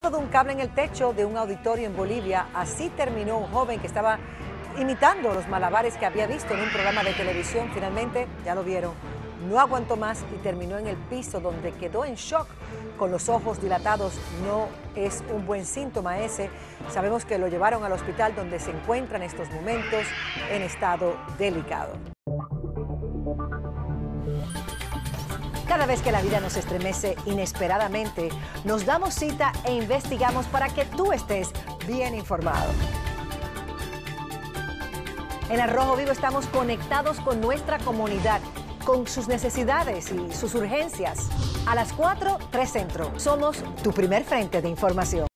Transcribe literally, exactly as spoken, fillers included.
De un cable en el techo de un auditorio en Bolivia, así terminó un joven que estaba imitando los malabares que había visto en un programa de televisión. Finalmente, ya lo vieron, no aguantó más y terminó en el piso, donde quedó en shock con los ojos dilatados. No es un buen síntoma ese. Sabemos que lo llevaron al hospital, donde se encuentra en estos momentos en estado delicado. Cada vez que la vida nos estremece inesperadamente, nos damos cita e investigamos para que tú estés bien informado. En Al Rojo Vivo estamos conectados con nuestra comunidad, con sus necesidades y sus urgencias. A las cuatro, tres Centro. Somos tu primer frente de información.